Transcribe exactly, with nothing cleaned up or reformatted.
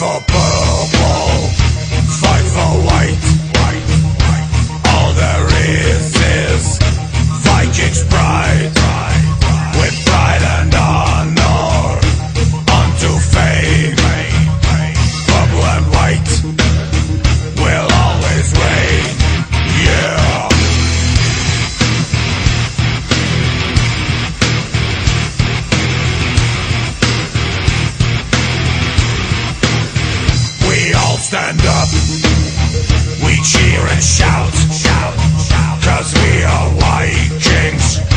for purple, fight for white. All there is is Vikings pride, with pride and honor unto fame. Purple and white will always reign. Yeah. We all stand up, we cheer and shout, shout, shout, 'cause we are Vikings.